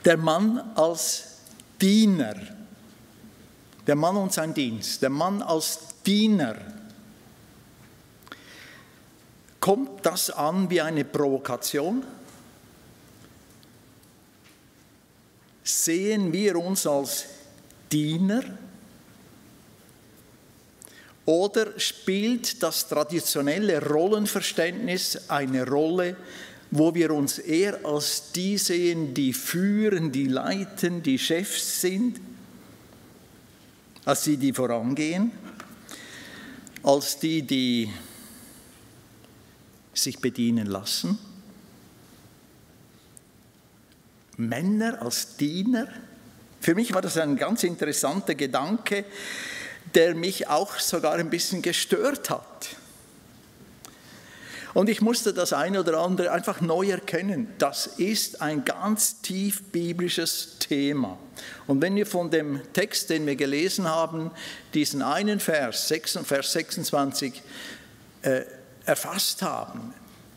Der Mann als Diener. Der Mann und sein Dienst. Der Mann als Diener. Kommt das an wie eine Provokation? Sehen wir uns als Diener? Oder spielt das traditionelle Rollenverständnis eine Rolle, wo wir uns eher als die sehen, die führen, die leiten, die Chefs sind, als die, die vorangehen, als die, die sich bedienen lassen? Männer als Diener? Für mich war das ein ganz interessanter Gedanke, der mich auch sogar ein bisschen gestört hat. Und ich musste das eine oder andere einfach neu erkennen. Das ist ein ganz tief biblisches Thema. Und wenn wir von dem Text, den wir gelesen haben, diesen einen Vers 26, erfasst haben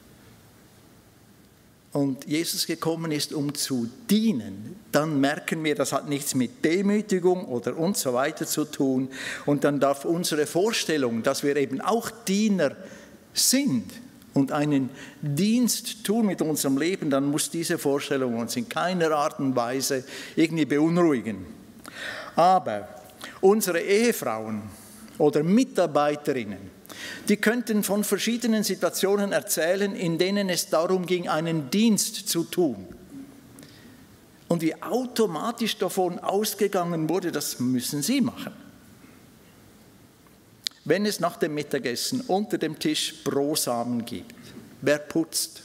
und Jesus gekommen ist, um zu dienen, dann merken wir, das hat nichts mit Demütigung oder und so weiter zu tun. Und dann darf unsere Vorstellung, dass wir eben auch Diener sind und einen Dienst tun mit unserem Leben, dann muss diese Vorstellung uns in keiner Art und Weise irgendwie beunruhigen. Aber unsere Ehefrauen oder Mitarbeiterinnen, die könnten von verschiedenen Situationen erzählen, in denen es darum ging, einen Dienst zu tun. Und wie automatisch davon ausgegangen wurde, das müssen sie machen. Wenn es nach dem Mittagessen unter dem Tisch Brosamen gibt, wer putzt?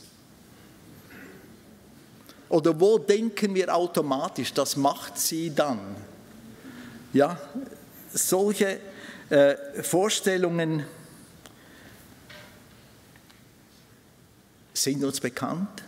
Oder wo denken wir automatisch, das macht sie dann? Ja, solche Vorstellungen sind uns bekannt.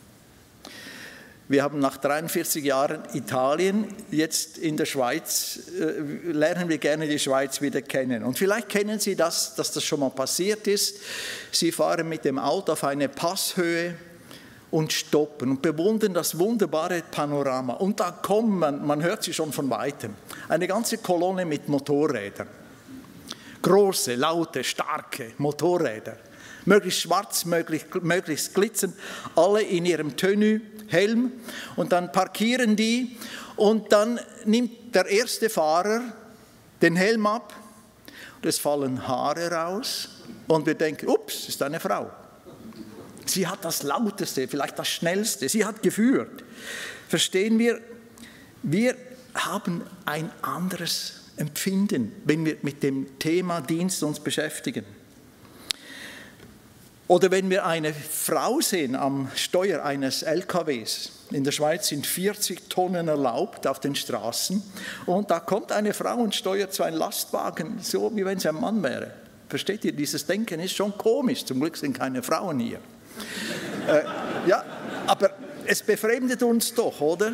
Wir haben nach 43 Jahren Italien, jetzt in der Schweiz, lernen wir gerne die Schweiz wieder kennen. Und vielleicht kennen Sie das, dass das schon mal passiert ist. Sie fahren mit dem Auto auf eine Passhöhe und stoppen und bewundern das wunderbare Panorama. Und da kommen, man hört sie schon von Weitem, eine ganze Kolonne mit Motorrädern. Große, laute, starke Motorräder. Möglichst schwarz, möglichst glitzernd, alle in ihrem Tenue, Helm. Und dann parkieren die und dann nimmt der erste Fahrer den Helm ab und es fallen Haare raus und wir denken, ups, ist eine Frau. Sie hat das Lauteste, vielleicht das Schnellste, sie hat geführt. Verstehen wir? Wir haben ein anderes Empfinden, wenn wir mit dem Thema Dienst uns beschäftigen. Oder wenn wir eine Frau sehen am Steuer eines LKWs. In der Schweiz sind 40 Tonnen erlaubt auf den Straßen. Und da kommt eine Frau und steuert so einen Lastwagen, so wie wenn sie ein Mann wäre. Versteht ihr, dieses Denken ist schon komisch. Zum Glück sind keine Frauen hier. Ja, aber es befremdet uns doch, oder?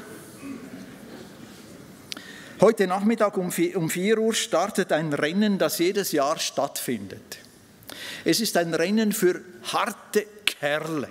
Heute Nachmittag um 4 Uhr startet ein Rennen, das jedes Jahr stattfindet. Es ist ein Rennen für harte Kerle.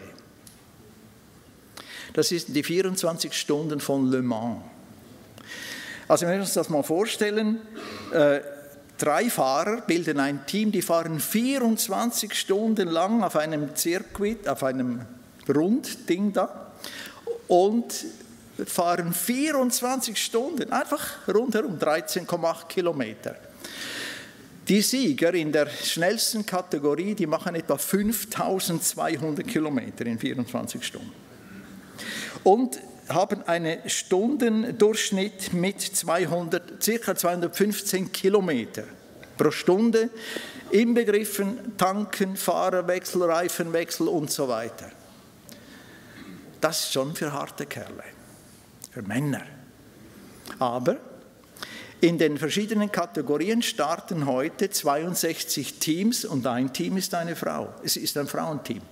Das ist die 24 Stunden von Le Mans. Also wenn wir uns das mal vorstellen, 3 Fahrer bilden ein Team, die fahren 24 Stunden lang auf einem Circuit, auf einem Rundding da und fahren 24 Stunden, einfach rundherum, 13,8 Kilometer. Die Sieger in der schnellsten Kategorie, die machen etwa 5200 Kilometer in 24 Stunden. Und haben einen Stundendurchschnitt mit ca. 215 Kilometer pro Stunde, inbegriffen Tanken, Fahrerwechsel, Reifenwechsel und so weiter. Das ist schon für harte Kerle, für Männer. Aber in den verschiedenen Kategorien starten heute 62 Teams und ein Team ist eine Frau. Es ist ein Frauenteam.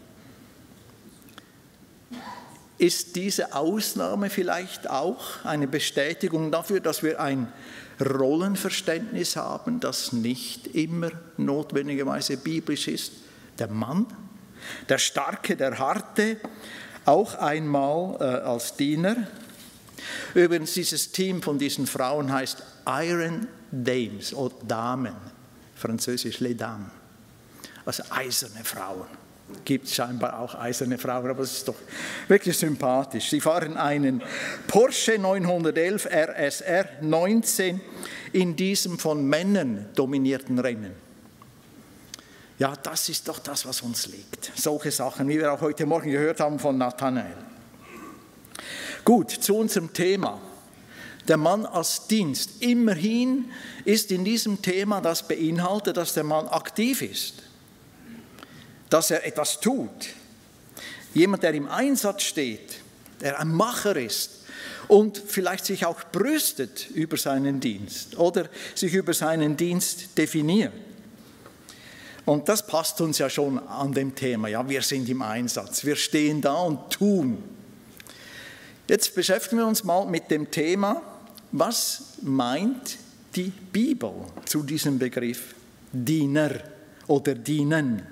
Ist diese Ausnahme vielleicht auch eine Bestätigung dafür, dass wir ein Rollenverständnis haben, das nicht immer notwendigerweise biblisch ist? Der Mann, der Starke, der Harte, auch einmal als Diener. Übrigens, dieses Team von diesen Frauen heißt Iron Dames oder Damen, französisch Les Dames, also eiserne Frauen. Gibt es scheinbar auch eiserne Frauen, aber es ist doch wirklich sympathisch. Sie fahren einen Porsche 911 RSR 19 in diesem von Männern dominierten Rennen. Ja, das ist doch das, was uns liegt. Solche Sachen, wie wir auch heute Morgen gehört haben von Nathanael. Gut, zu unserem Thema. Der Mann als Dienst. Immerhin ist in diesem Thema das beinhaltet, dass der Mann aktiv ist. Dass er etwas tut. Jemand, der im Einsatz steht, der ein Macher ist und vielleicht sich auch brüstet über seinen Dienst oder sich über seinen Dienst definiert. Und das passt uns ja schon an dem Thema. Ja, wir sind im Einsatz, wir stehen da und tun. Jetzt beschäftigen wir uns mal mit dem Thema, was meint die Bibel zu diesem Begriff Diener oder Dienen?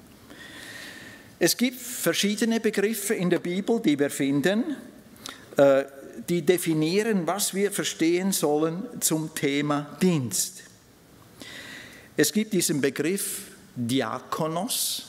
Es gibt verschiedene Begriffe in der Bibel, die wir finden, die definieren, was wir verstehen sollen zum Thema Dienst. Es gibt diesen Begriff Diakonos,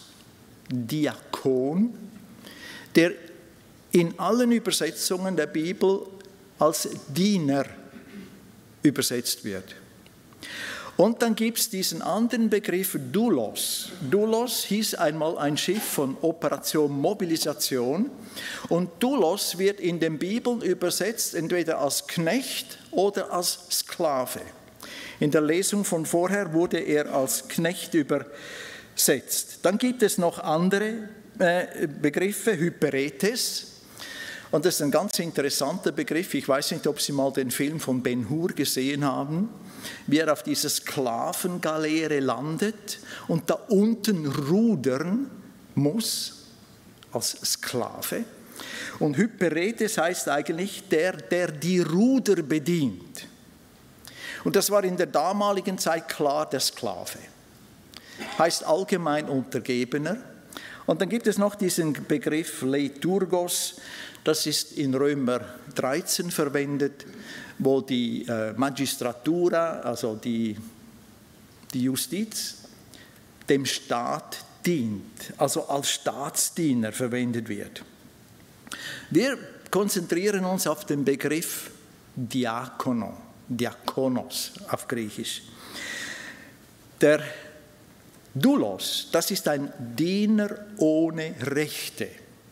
Diakon, der in allen Übersetzungen der Bibel als Diener übersetzt wird. Und dann gibt es diesen anderen Begriff Doulos. Doulos hieß einmal ein Schiff von Operation Mobilisation. Und Doulos wird in den Bibeln übersetzt entweder als Knecht oder als Sklave. In der Lesung von vorher wurde er als Knecht übersetzt. Dann gibt es noch andere Begriffe, Hyperetes. Und das ist ein ganz interessanter Begriff. Ich weiß nicht, ob Sie mal den Film von Ben-Hur gesehen haben, wie er auf dieser Sklavengaleere landet und da unten rudern muss als Sklave. Und Hyperetes heißt eigentlich der die Ruder bedient. Und das war in der damaligen Zeit klar der Sklave. Heißt allgemein Untergebener. Und dann gibt es noch diesen Begriff Leiturgos, das ist in Römer 13 verwendet, wo die Magistratura, also die Justiz, dem Staat dient, also als Staatsdiener verwendet wird. Wir konzentrieren uns auf den Begriff Diakono, Diakonos auf Griechisch. Der Doulos, das ist ein Diener ohne Rechte,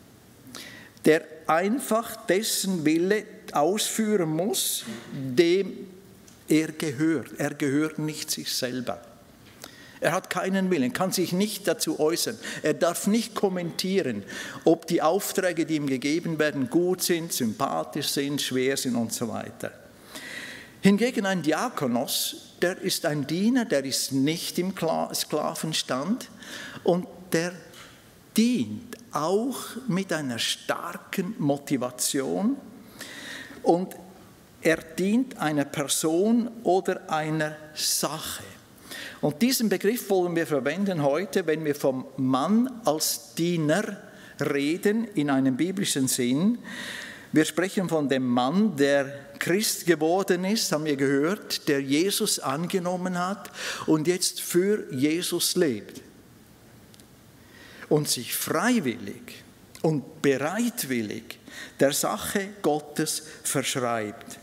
der einfach dessen Wille ausführen muss, dem er gehört. Er gehört nicht sich selber. Er hat keinen Willen, kann sich nicht dazu äußern. Er darf nicht kommentieren, ob die Aufträge, die ihm gegeben werden, gut sind, sympathisch sind, schwer sind und so weiter. Hingegen ein Diakonos, der ist ein Diener, der ist nicht im Sklavenstand und der dient auch mit einer starken Motivation und er dient einer Person oder einer Sache. Und diesen Begriff wollen wir verwenden heute, wenn wir vom Mann als Diener reden, in einem biblischen Sinn. Wir sprechen von dem Mann, der Christ geworden ist, haben wir gehört, der Jesus angenommen hat und jetzt für Jesus lebt. Und sich freiwillig und bereitwillig der Sache Gottes verschreibt.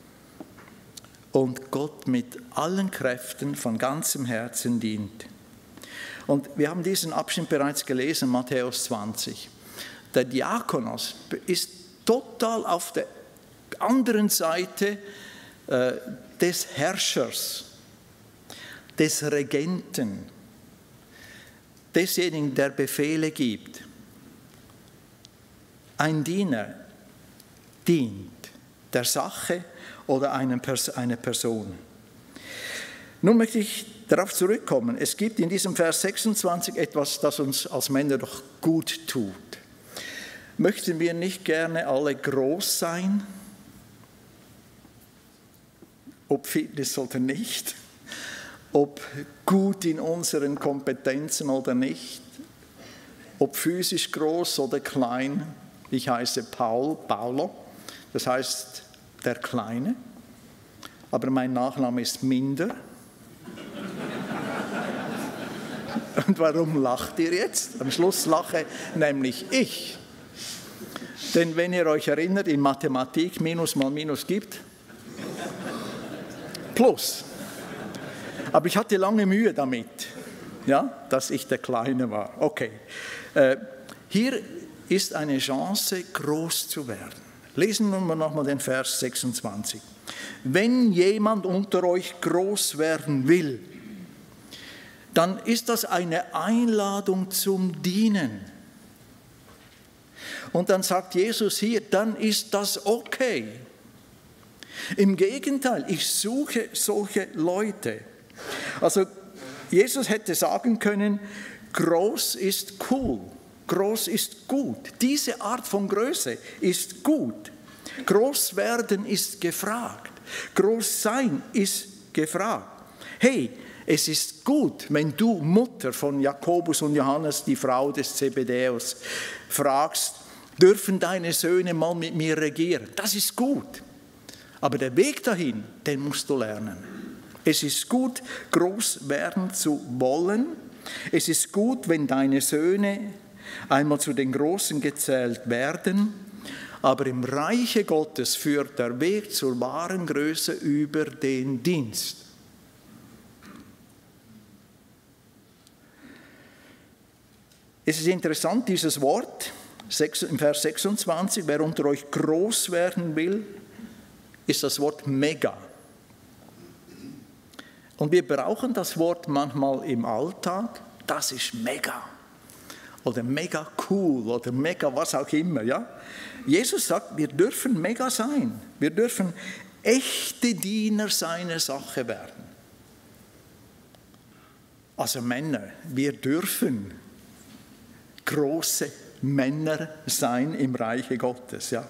Und Gott mit allen Kräften von ganzem Herzen dient. Und wir haben diesen Abschnitt bereits gelesen, Matthäus 20. Der Diakonos ist total auf der anderen Seite des Herrschers, des Regenten, desjenigen, der Befehle gibt. Ein Diener dient der Sache oder einer Person. Nun möchte ich darauf zurückkommen. Es gibt in diesem Vers 26 etwas, das uns als Männer doch gut tut. Möchten wir nicht gerne alle groß sein? Ob Fitness oder nicht? Ob gut in unseren Kompetenzen oder nicht? Ob physisch groß oder klein? Ich heiße Paulo. Das heißt der Kleine, aber mein Nachname ist Minder. Und warum lacht ihr jetzt? Am Schluss lache nämlich ich. Denn wenn ihr euch erinnert, in Mathematik Minus mal Minus gibt Plus. Aber ich hatte lange Mühe damit, ja, dass ich der Kleine war. Okay. Hier ist eine Chance, groß zu werden. Lesen wir nochmal den Vers 26. Wenn jemand unter euch groß werden will, dann ist das eine Einladung zum Dienen. Und dann sagt Jesus hier, dann ist das okay. Im Gegenteil, ich suche solche Leute. Also Jesus hätte sagen können, groß ist cool, groß ist gut. Diese Art von Größe ist gut. Groß werden ist gefragt. Groß sein ist gefragt. Hey, es ist gut, wenn du Mutter von Jakobus und Johannes, die Frau des Zebedäus, fragst, dürfen deine Söhne mal mit mir regieren? Das ist gut. Aber der Weg dahin, den musst du lernen. Es ist gut, groß werden zu wollen. Es ist gut, wenn deine Söhne einmal zu den Großen gezählt werden. Aber im Reiche Gottes führt der Weg zur wahren Größe über den Dienst. Es ist interessant, dieses Wort, im Vers 26, wer unter euch groß werden will, ist das Wort mega. Und wir brauchen das Wort manchmal im Alltag, das ist mega. Oder mega cool oder mega was auch immer. Ja? Jesus sagt, wir dürfen mega sein. Wir dürfen echte Diener seiner Sache werden. Also Männer, wir dürfen große Männer sein im Reiche Gottes. Ja?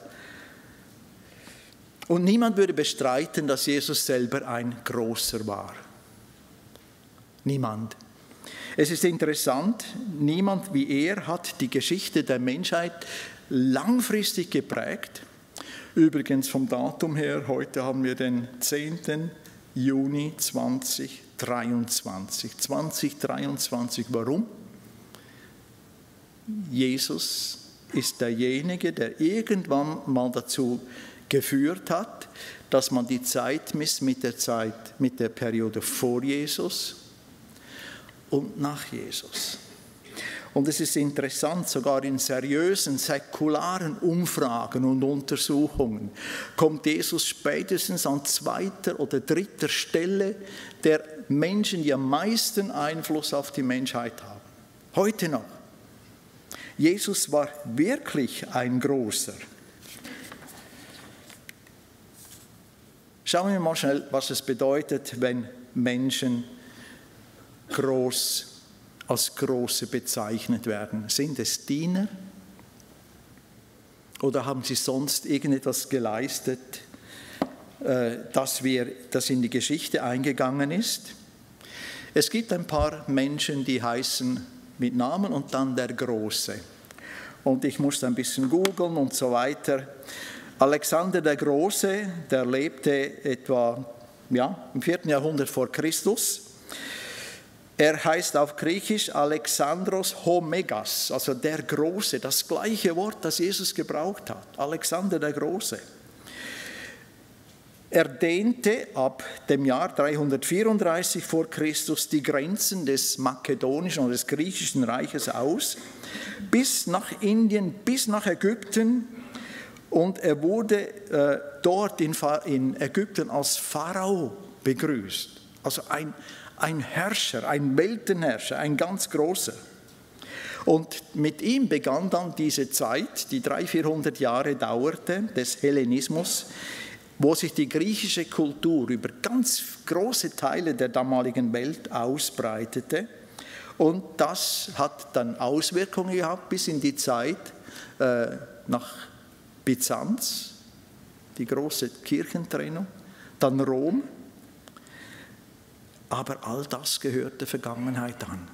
Und niemand würde bestreiten, dass Jesus selber ein Großer war. Niemand. Es ist interessant, niemand wie er hat die Geschichte der Menschheit langfristig geprägt. Übrigens vom Datum her, heute haben wir den 10. Juni 2023. 2023, warum? Jesus ist derjenige, der irgendwann mal dazu geführt hat, dass man die Zeit misst mit der Periode vor Jesus und nach Jesus. Und es ist interessant, sogar in seriösen, säkularen Umfragen und Untersuchungen kommt Jesus spätestens an 2. oder 3. Stelle der Menschen, die am meisten Einfluss auf die Menschheit haben. Heute noch. Jesus war wirklich ein Großer. Schauen wir mal schnell, was es bedeutet, wenn Menschen als Große bezeichnet werden. Sind es Diener? Oder haben sie sonst irgendetwas geleistet, das in die Geschichte eingegangen ist? Es gibt ein paar Menschen, die heißen mit Namen und dann der Große. Und ich musste ein bisschen googeln und so weiter. Alexander der Große, der lebte etwa im 4. Jahrhundert vor Christus. Er heißt auf Griechisch Alexandros Homegas, also der Große, das gleiche Wort, das Jesus gebraucht hat, Alexander der Große. Er dehnte ab dem Jahr 334 vor Christus die Grenzen des makedonischen oder des griechischen Reiches aus, bis nach Indien, bis nach Ägypten. Und er wurde dort in Ägypten als Pharao begrüßt. Also ein Herrscher, ein Weltenherrscher, ein ganz großer. Und mit ihm begann dann diese Zeit, die 300-400 Jahre dauerte, des Hellenismus, wo sich die griechische Kultur über ganz große Teile der damaligen Welt ausbreitete. Und das hat dann Auswirkungen gehabt bis in die Zeit nach Byzanz, die große Kirchentrennung, dann Rom. Aber all das gehört der Vergangenheit an.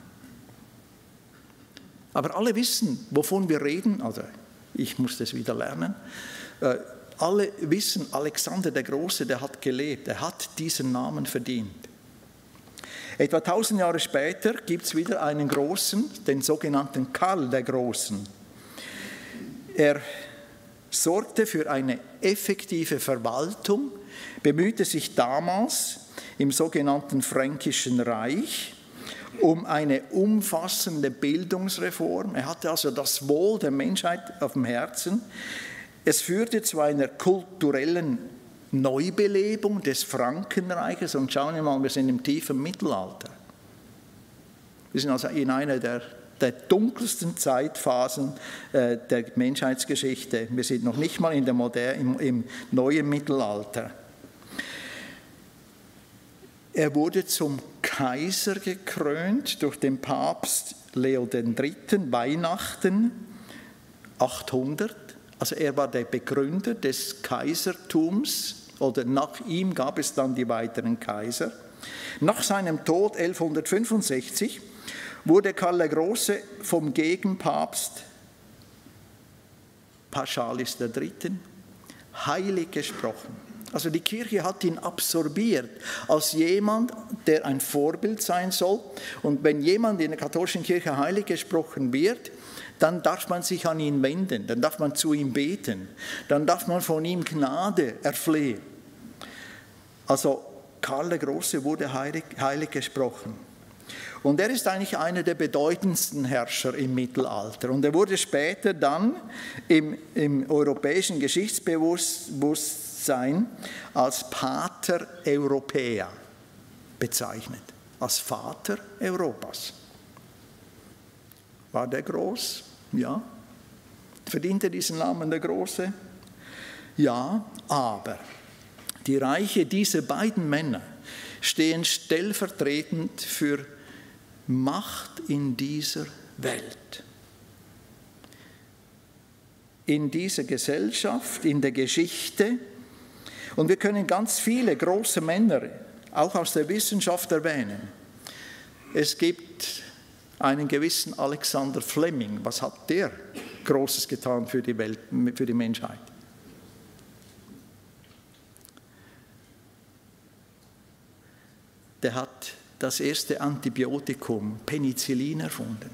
Aber alle wissen, wovon wir reden, also ich muss das wieder lernen, alle wissen, Alexander der Große, der hat gelebt, er hat diesen Namen verdient. Etwa 1000 Jahre später gibt es wieder einen Großen, den sogenannten Karl der Großen. Er sorgte für eine effektive Verwaltung, bemühte sich damals im sogenannten Fränkischen Reich um eine umfassende Bildungsreform. Er hatte also das Wohl der Menschheit auf dem Herzen. Es führte zu einer kulturellen Neubelebung des Frankenreiches. Und schauen wir mal, wir sind im tiefen Mittelalter. Wir sind also in einer der dunkelsten Zeitphasen der Menschheitsgeschichte. Wir sind noch nicht mal im neuen Mittelalter. Er wurde zum Kaiser gekrönt durch den Papst Leo III. Weihnachten 800. Also er war der Begründer des Kaisertums, oder nach ihm gab es dann die weiteren Kaiser. Nach seinem Tod 1165 wurde Karl der Große vom Gegenpapst Paschalis III. Heilig gesprochen. Also die Kirche hat ihn absorbiert als jemand, der ein Vorbild sein soll. Und wenn jemand in der katholischen Kirche heilig gesprochen wird, dann darf man sich an ihn wenden, dann darf man zu ihm beten, dann darf man von ihm Gnade erflehen. Also Karl der Große wurde heilig gesprochen. Und er ist eigentlich einer der bedeutendsten Herrscher im Mittelalter. Und er wurde später dann im europäischen Geschichtsbewusstsein als Pater Europaea bezeichnet, als Vater Europas. War der groß? Ja. Verdient er diesen Namen, der Große? Ja, aber die Reiche dieser beiden Männer stehen stellvertretend für Macht in dieser Welt. In dieser Gesellschaft, in der Geschichte. Und wir können ganz viele große Männer, auch aus der Wissenschaft, erwähnen. Es gibt einen gewissen Alexander Fleming. Was hat der Großes getan für die Welt, für die Menschheit? Der hat das erste Antibiotikum, Penicillin, erfunden.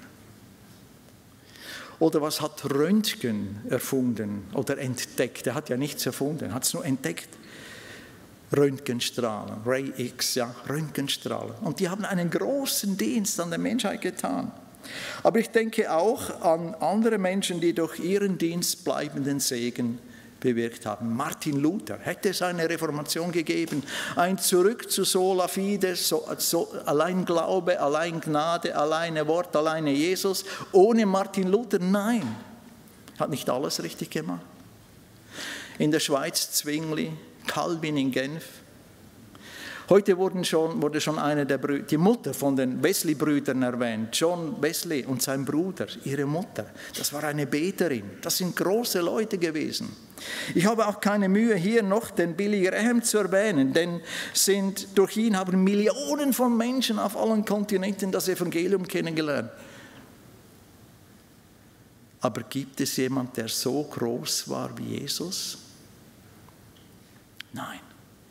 Oder was hat Röntgen erfunden oder entdeckt? Er hat ja nichts erfunden, er hat es nur entdeckt. Röntgenstrahlen, Ray X, ja, Röntgenstrahlen. Und die haben einen großen Dienst an der Menschheit getan. Aber ich denke auch an andere Menschen, die durch ihren Dienst bleibenden Segen bewirkt haben. Martin Luther, hätte es eine Reformation gegeben, ein Zurück zu sola fide, allein Glaube, allein Gnade, alleine Wort, alleine Jesus, ohne Martin Luther? Nein, hat nicht alles richtig gemacht. In der Schweiz Zwingli, Calvin in Genf. Heute wurde schon eine die Mutter von den Wesley-Brüdern erwähnt, John Wesley und sein Bruder, ihre Mutter. Das war eine Beterin. Das sind große Leute gewesen. Ich habe auch keine Mühe, hier noch den Billy Graham zu erwähnen, denn durch ihn haben Millionen von Menschen auf allen Kontinenten das Evangelium kennengelernt. Aber gibt es jemanden, der so groß war wie Jesus? Nein.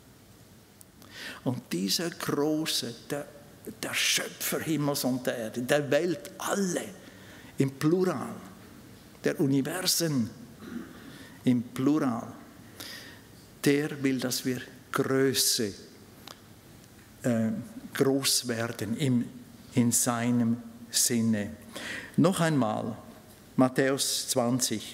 Und dieser Große, der Schöpfer Himmels und der Erde, der Welt, alle im Plural, der Universen im Plural, der will, dass wir groß werden in seinem Sinne. Noch einmal, Matthäus 20.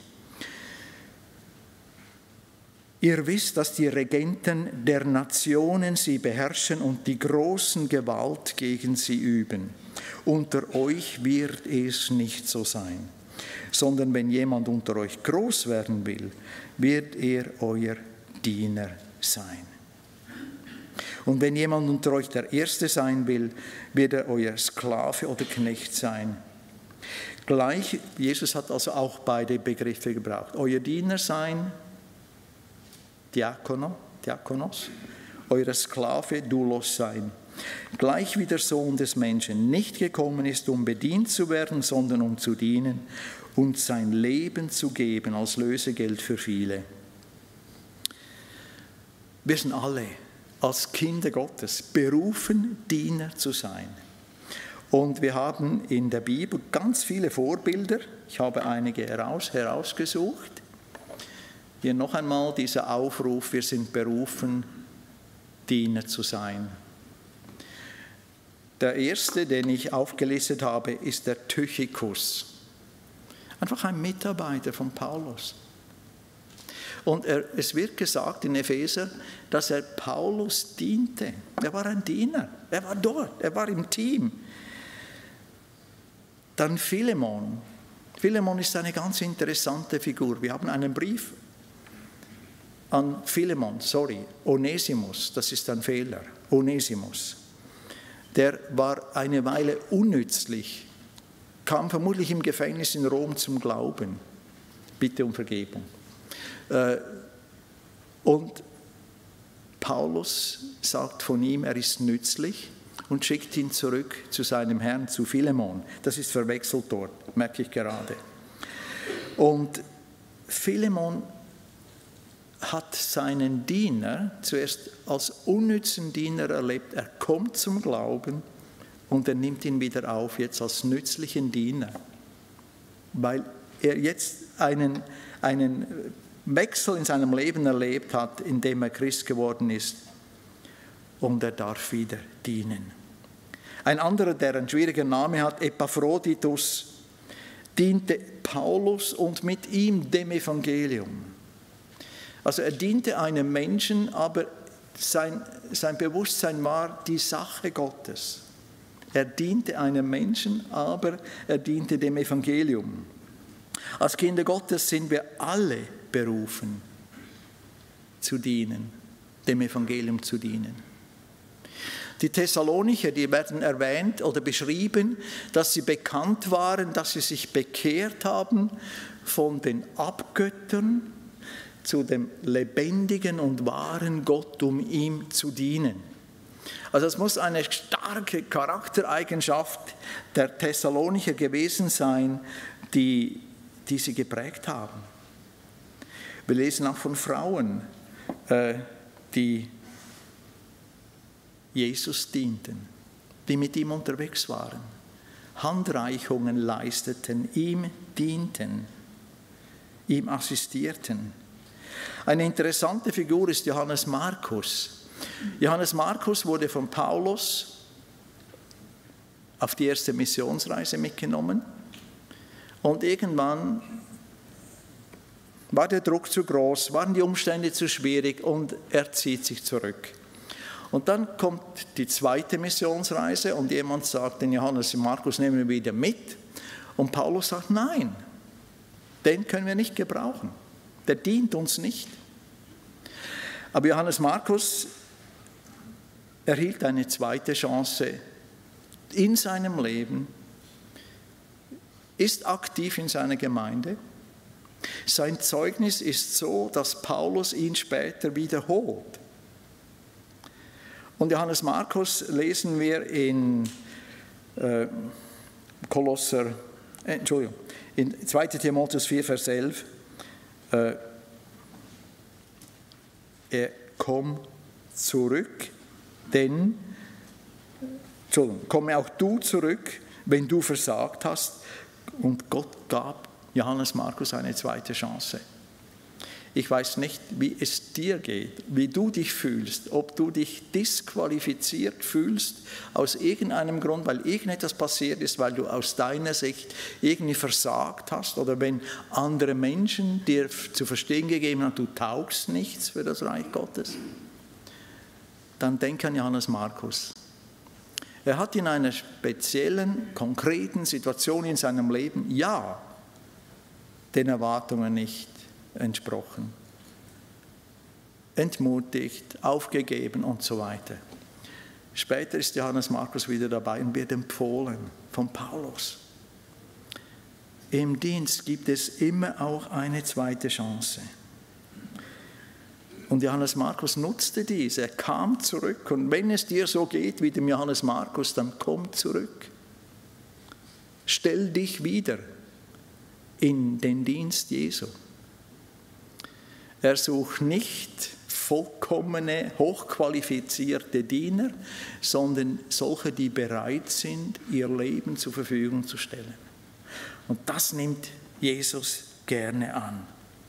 Ihr wisst, dass die Regenten der Nationen sie beherrschen und die großen Gewalt gegen sie üben. Unter euch wird es nicht so sein, sondern wenn jemand unter euch groß werden will, wird er euer Diener sein. Und wenn jemand unter euch der Erste sein will, wird er euer Sklave oder Knecht sein. Gleich, Jesus hat also auch beide Begriffe gebraucht. Euer Diener sein, Diakonos, euer Sklave, Doulos sein. Gleich wie der Sohn des Menschen nicht gekommen ist, um bedient zu werden, sondern um zu dienen und sein Leben zu geben als Lösegeld für viele. Wir sind alle als Kinder Gottes berufen, Diener zu sein. Und wir haben in der Bibel ganz viele Vorbilder. Ich habe einige herausgesucht. Hier noch einmal dieser Aufruf, wir sind berufen, Diener zu sein. Der erste, den ich aufgelistet habe, ist der Tychikus. Einfach ein Mitarbeiter von Paulus. Und es wird gesagt in Epheser, dass er Paulus diente. Er war ein Diener, er war dort, er war im Team. Dann Philemon. Philemon ist eine ganz interessante Figur. Wir haben einen Brief an Philemon, Onesimus, das ist ein Fehler, Onesimus. Der war eine Weile unnützlich, kam vermutlich im Gefängnis in Rom zum Glauben. Bitte um Vergebung. Und Paulus sagt von ihm, er ist nützlich und schickt ihn zurück zu seinem Herrn, zu Philemon. Das ist verwechselt dort, merke ich gerade. Und Philemon hat seinen Diener zuerst als unnützen Diener erlebt. Er kommt zum Glauben und er nimmt ihn wieder auf, jetzt als nützlichen Diener. Weil er jetzt einen Wechsel in seinem Leben erlebt hat, indem er Christ geworden ist. Und er darf wieder dienen. Ein anderer, der einen schwierigen Namen hat, Epaphroditus, diente Paulus und mit ihm dem Evangelium. Also er diente einem Menschen, aber sein Bewusstsein war die Sache Gottes. Er diente einem Menschen, aber er diente dem Evangelium. Als Kinder Gottes sind wir alle berufen, zu dienen, dem Evangelium zu dienen. Die Thessalonicher, die werden erwähnt oder beschrieben, dass sie bekannt waren, dass sie sich bekehrt haben von den Abgöttern zu dem lebendigen und wahren Gott, um ihm zu dienen. Also es muss eine starke Charaktereigenschaft der Thessalonicher gewesen sein, die sie geprägt haben. Wir lesen auch von Frauen, die Jesus dienten, die mit ihm unterwegs waren, Handreichungen leisteten, ihm dienten, ihm assistierten. Eine interessante Figur ist Johannes Markus. Johannes Markus wurde von Paulus auf die erste Missionsreise mitgenommen und irgendwann war der Druck zu groß, waren die Umstände zu schwierig und er zieht sich zurück. Und dann kommt die zweite Missionsreise und jemand sagt, den Johannes Markus nehmen wir wieder mit. Und Paulus sagt, nein, den können wir nicht gebrauchen. Der dient uns nicht. Aber Johannes Markus erhielt eine zweite Chance in seinem Leben, ist aktiv in seiner Gemeinde. Sein Zeugnis ist so, dass Paulus ihn später wiederholt. Und Johannes Markus lesen wir in in 2. Timotheus 4, Vers 11. Er kommt zurück, komme auch du zurück, wenn du versagt hast. Und Gott gab Johannes Markus eine zweite Chance. Ich weiß nicht, wie es dir geht, wie du dich fühlst, ob du dich disqualifiziert fühlst aus irgendeinem Grund, weil irgendetwas passiert ist, weil du aus deiner Sicht irgendwie versagt hast oder wenn andere Menschen dir zu verstehen gegeben haben, du taugst nichts für das Reich Gottes. Dann denk an Johannes Markus. Er hat in einer speziellen, konkreten Situation in seinem Leben, ja, den Erwartungen nicht entsprochen, entmutigt, aufgegeben und so weiter. Später ist Johannes Markus wieder dabei und wird empfohlen von Paulus. Im Dienst gibt es immer auch eine zweite Chance. Und Johannes Markus nutzte dies, er kam zurück. Und wenn es dir so geht wie dem Johannes Markus, dann komm zurück. Stell dich wieder in den Dienst Jesu. Er sucht nicht vollkommene, hochqualifizierte Diener, sondern solche, die bereit sind, ihr Leben zur Verfügung zu stellen. Und das nimmt Jesus gerne an.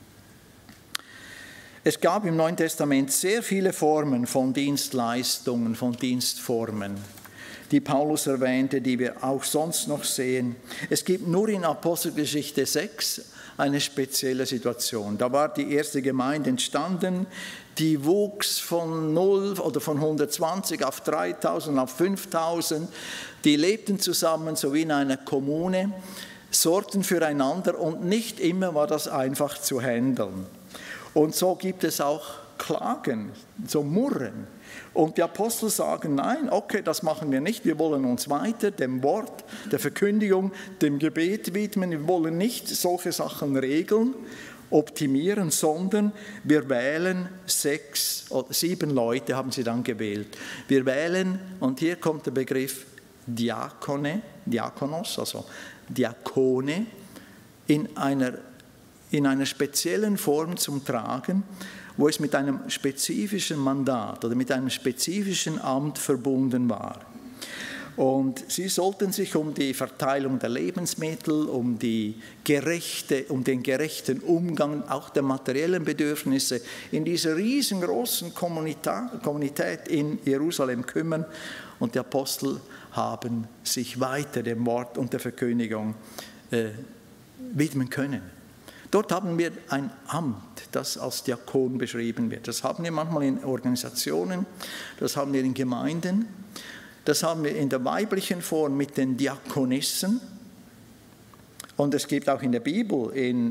Es gab im Neuen Testament sehr viele Formen von Dienstleistungen, von Dienstformen, die Paulus erwähnte, die wir auch sonst noch sehen. Es gibt nur in Apostelgeschichte 6 eine spezielle Situation. Da war die erste Gemeinde entstanden, die wuchs von 0 oder von 120 auf 3000, auf 5000. Die lebten zusammen, so wie in einer Kommune, sorgten füreinander und nicht immer war das einfach zu handeln. Und so gibt es auch Klagen, so Murren. Und die Apostel sagen, nein, okay, das machen wir nicht. Wir wollen uns weiter dem Wort, der Verkündigung, dem Gebet widmen. Wir wollen nicht solche Sachen regeln, optimieren, sondern wir wählen 6 oder 7 Leute, haben sie dann gewählt. Wir wählen, und hier kommt der Begriff Diakonos, also Diakone, in einer speziellen Form zum Tragen, wo es mit einem spezifischen Mandat oder mit einem spezifischen Amt verbunden war. Und sie sollten sich um die Verteilung der Lebensmittel, um den gerechten Umgang auch der materiellen Bedürfnisse in dieser riesengroßen Kommunität in Jerusalem kümmern. Und die Apostel haben sich weiter dem Wort und der Verkündigung widmen können. Dort haben wir ein Amt, das als Diakon beschrieben wird. Das haben wir manchmal in Organisationen, das haben wir in Gemeinden, das haben wir in der weiblichen Form mit den Diakonissen. Und es gibt auch in der Bibel, in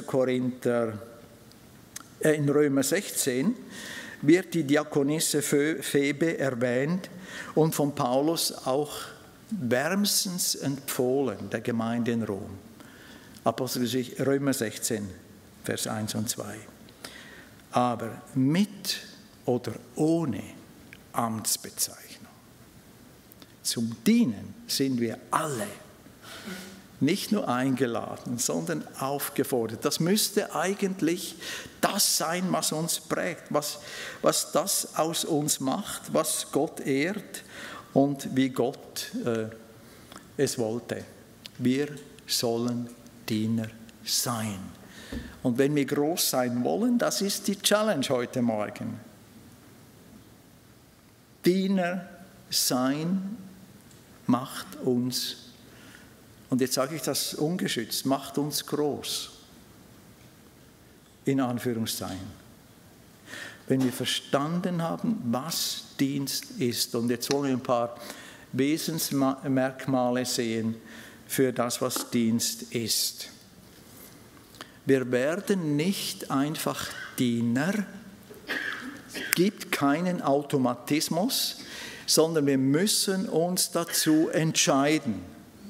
Römer 16, wird die Diakonisse Phoebe erwähnt und von Paulus auch wärmstens empfohlen der Gemeinde in Rom. Apostelgeschichte, Römer 16, Vers 1 und 2. Aber mit oder ohne Amtsbezeichnung. Zum Dienen sind wir alle nicht nur eingeladen, sondern aufgefordert. Das müsste eigentlich das sein, was uns prägt, was das aus uns macht, was Gott ehrt und wie Gott es wollte. Wir sollen Diener sein. Und wenn wir groß sein wollen, das ist die Challenge heute Morgen. Diener sein macht uns, und jetzt sage ich das ungeschützt, macht uns groß. In Anführungszeichen. Wenn wir verstanden haben, was Dienst ist, und jetzt wollen wir ein paar Wesensmerkmale sehen, für das, was Dienst ist. Wir werden nicht einfach Diener, es gibt keinen Automatismus, sondern wir müssen uns dazu entscheiden.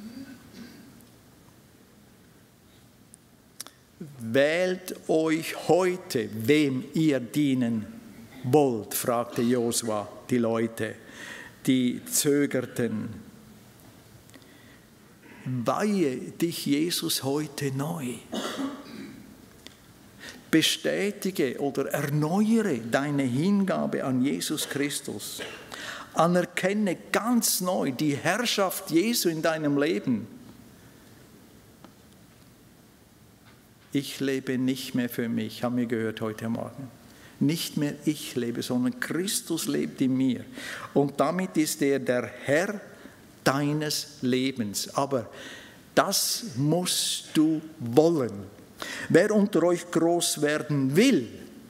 Wählt euch heute, wem ihr dienen wollt, fragte Josua die Leute, die zögerten. Weihe dich, Jesus, heute neu. Bestätige oder erneuere deine Hingabe an Jesus Christus. Anerkenne ganz neu die Herrschaft Jesu in deinem Leben. Ich lebe nicht mehr für mich, haben wir gehört heute Morgen. Nicht mehr ich lebe, sondern Christus lebt in mir. Und damit ist er der Herr deines Lebens. Aber das musst du wollen. Wer unter euch groß werden will,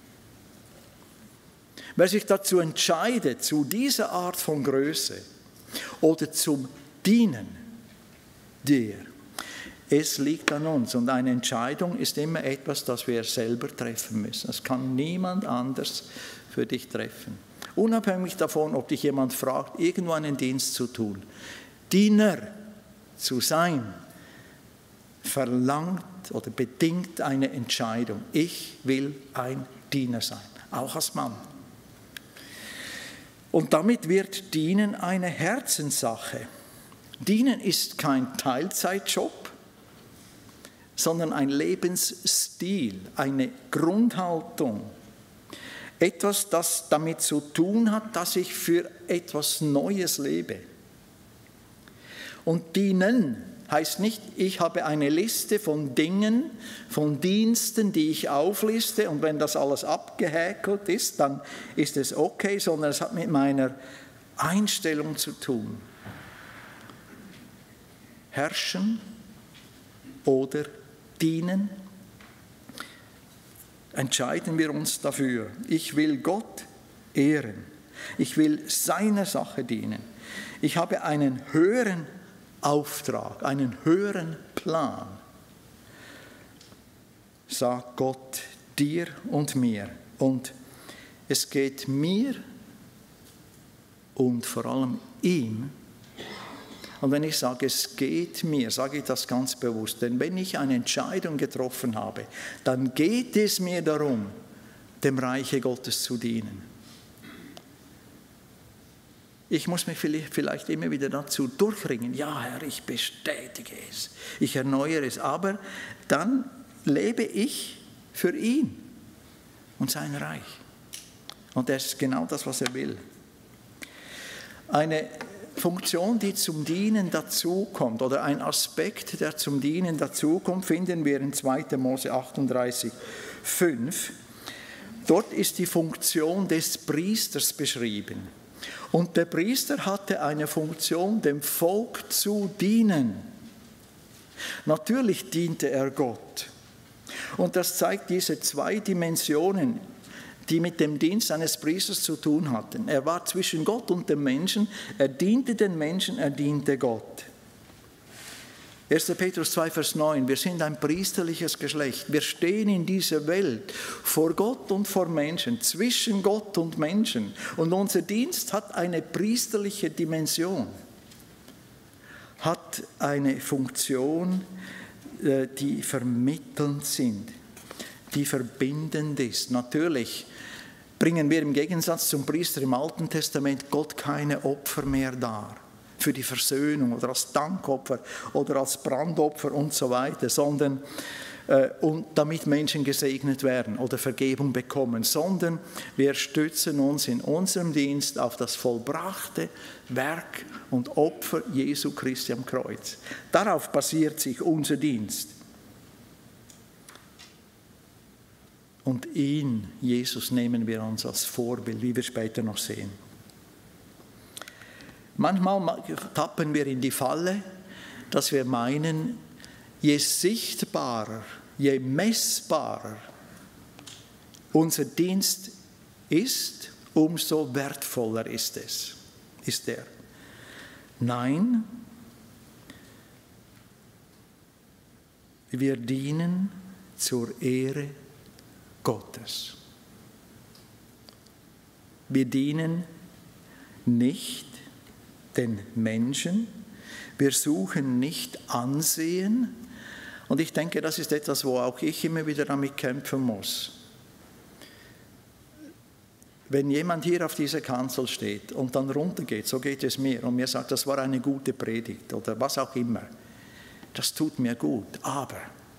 wer sich dazu entscheidet, zu dieser Art von Größe oder zum Dienen, es liegt an uns. Und eine Entscheidung ist immer etwas, das wir selber treffen müssen. Das kann niemand anders für dich treffen. Unabhängig davon, ob dich jemand fragt, irgendwo einen Dienst zu tun. Diener zu sein, verlangt oder bedingt eine Entscheidung. Ich will ein Diener sein, auch als Mann. Und damit wird Dienen eine Herzenssache. Dienen ist kein Teilzeitjob, sondern ein Lebensstil, eine Grundhaltung. Etwas, das damit zu tun hat, dass ich für etwas Neues lebe. Und dienen heißt nicht, ich habe eine Liste von Dingen, von Diensten, die ich aufliste, und wenn das alles abgehäkelt ist, dann ist es okay, sondern es hat mit meiner Einstellung zu tun. Herrschen oder dienen? Entscheiden wir uns dafür. Ich will Gott ehren. Ich will seiner Sache dienen. Ich habe einen höheren Auftrag, einen höheren Plan. Sagt Gott dir und mir. Und es geht mir und vor allem ihm. Und wenn ich sage, es geht mir, sage ich das ganz bewusst. Denn wenn ich eine Entscheidung getroffen habe, dann geht es mir darum, dem Reiche Gottes zu dienen. Ich muss mich vielleicht immer wieder dazu durchringen. Ja, Herr, ich bestätige es. Ich erneuere es. Aber dann lebe ich für ihn und sein Reich. Und das ist genau das, was er will. Eine Funktion, die zum Dienen dazukommt, oder ein Aspekt, der zum Dienen dazukommt, finden wir in 2. Mose 38, 5. Dort ist die Funktion des Priesters beschrieben. Und der Priester hatte eine Funktion, dem Volk zu dienen. Natürlich diente er Gott. Und das zeigt diese zwei Dimensionen, die mit dem Dienst eines Priesters zu tun hatten. Er war zwischen Gott und dem Menschen, er diente den Menschen, er diente Gott. 1. Petrus 2, Vers 9, wir sind ein priesterliches Geschlecht. Wir stehen in dieser Welt vor Gott und vor Menschen, zwischen Gott und Menschen. Und unser Dienst hat eine priesterliche Dimension, hat eine Funktion, die vermittelnd sind, die verbindend ist. Natürlich bringen wir im Gegensatz zum Priester im Alten Testament Gott keine Opfer mehr dar für die Versöhnung oder als Dankopfer oder als Brandopfer und so weiter, sondern und damit Menschen gesegnet werden oder Vergebung bekommen, sondern wir stützen uns in unserem Dienst auf das vollbrachte Werk und Opfer Jesu Christi am Kreuz. Darauf basiert sich unser Dienst. Und ihn, Jesus, nehmen wir uns als Vorbild, wie wir später noch sehen. Manchmal tappen wir in die Falle, dass wir meinen, je sichtbarer, je messbarer unser Dienst ist, umso wertvoller ist er. Nein, wir dienen zur Ehre Gottes. Wir dienen nicht den Menschen, wir suchen nicht Ansehen. Und ich denke, das ist etwas, wo auch ich immer wieder damit kämpfen muss. Wenn jemand hier auf dieser Kanzel steht und dann runtergeht, so geht es mir, und mir sagt, das war eine gute Predigt oder was auch immer, das tut mir gut, aber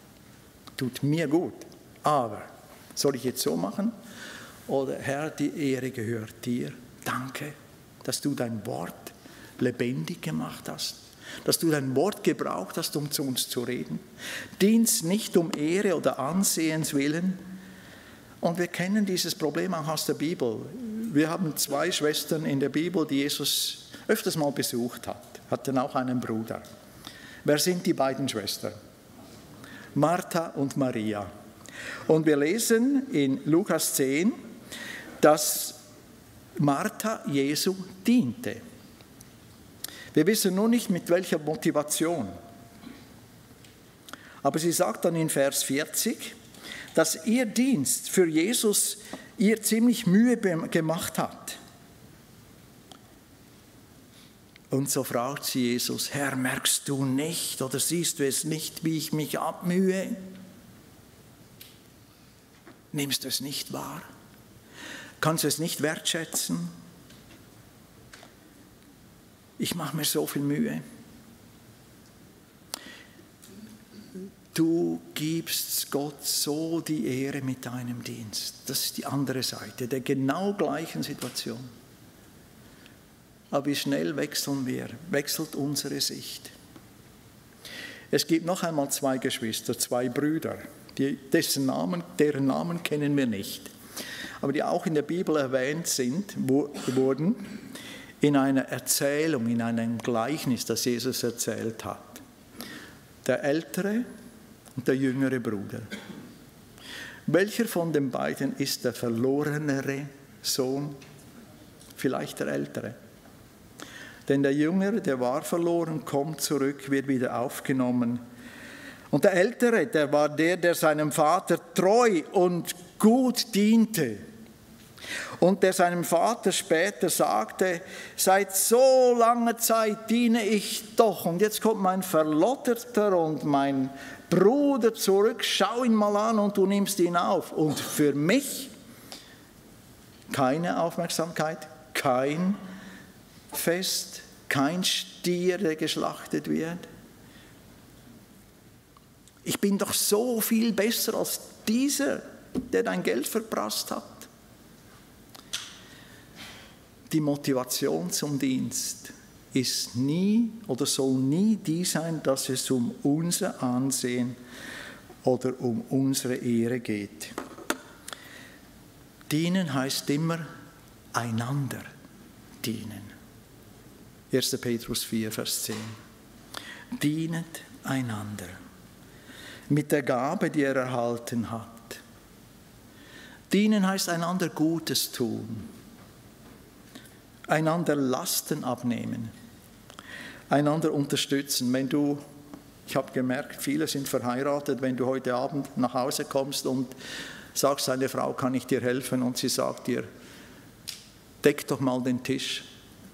soll ich jetzt so machen? Oder Herr, die Ehre gehört dir, danke, dass du dein Wort lebendig gemacht hast, dass du dein Wort gebraucht hast, um zu uns zu reden. Dienst nicht um Ehre oder Ansehens willen. Und wir kennen dieses Problem auch aus der Bibel. Wir haben 2 Schwestern in der Bibel, die Jesus öfters mal besucht hat, hatten auch einen Bruder. Wer sind die beiden Schwestern? Martha und Maria. Und wir lesen in Lukas 10, dass Martha Jesu diente. Wir wissen nur nicht, mit welcher Motivation. Aber sie sagt dann in Vers 40, dass ihr Dienst für Jesus ihr ziemlich Mühe gemacht hat. Und so fragt sie Jesus, Herr, merkst du nicht oder siehst du es nicht, wie ich mich abmühe? Nimmst du es nicht wahr? Kannst du es nicht wertschätzen? Ich mache mir so viel Mühe. Du gibst Gott so die Ehre mit deinem Dienst. Das ist die andere Seite der genau gleichen Situation. Aber wie schnell wechselt unsere Sicht. Es gibt noch einmal 2 Geschwister, 2 Brüder, deren Namen kennen wir nicht, aber die auch in der Bibel erwähnt wurden in einer Erzählung, in einem Gleichnis, das Jesus erzählt hat. Der ältere und der jüngere Bruder. Welcher von den beiden ist der verlorenere Sohn? Vielleicht der ältere. Denn der Jüngere, der war verloren, kommt zurück, wird wieder aufgenommen. Und der Ältere, der war der seinem Vater treu und gut diente. Und der seinem Vater später sagte, seit so langer Zeit diene ich doch. Und jetzt kommt mein Verlotterter und mein Bruder zurück, schau ihn mal an und du nimmst ihn auf. Und für mich keine Aufmerksamkeit, kein Fest, kein Stier, der geschlachtet wird. Ich bin doch so viel besser als dieser, der dein Geld verprasst hat. Die Motivation zum Dienst ist nie oder soll nie die sein, dass es um unser Ansehen oder um unsere Ehre geht. Dienen heißt immer einander dienen. 1. Petrus 4, Vers 10. Dienet einander mit der Gabe, die er erhalten hat. Dienen heißt einander Gutes tun, einander Lasten abnehmen, einander unterstützen. Ich habe gemerkt, viele sind verheiratet, wenn du heute Abend nach Hause kommst und sagst, deine Frau, kann ich dir helfen? Und sie sagt dir, deck doch mal den Tisch.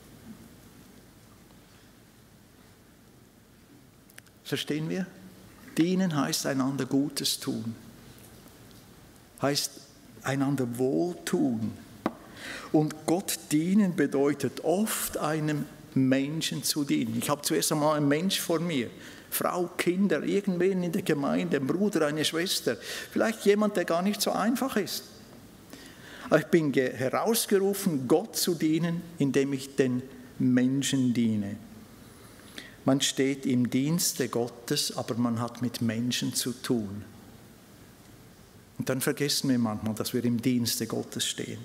Verstehen wir? Dienen heißt einander Gutes tun, heißt einander wohltun. Und Gott dienen bedeutet oft einem Menschen zu dienen. Ich habe zuerst einmal einen Mensch vor mir, Frau, Kinder, irgendwen in der Gemeinde, ein Bruder, eine Schwester, vielleicht jemand, der gar nicht so einfach ist. Aber ich bin herausgerufen, Gott zu dienen, indem ich den Menschen diene. Man steht im Dienste Gottes, aber man hat mit Menschen zu tun. Und dann vergessen wir manchmal, dass wir im Dienste Gottes stehen.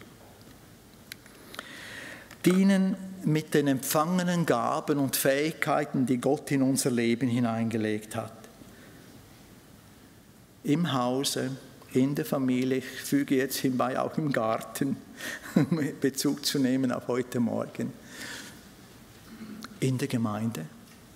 Dienen mit den empfangenen Gaben und Fähigkeiten, die Gott in unser Leben hineingelegt hat. Im Hause, in der Familie, ich füge jetzt hinbei auch im Garten, um Bezug zu nehmen auf heute Morgen. In der Gemeinde,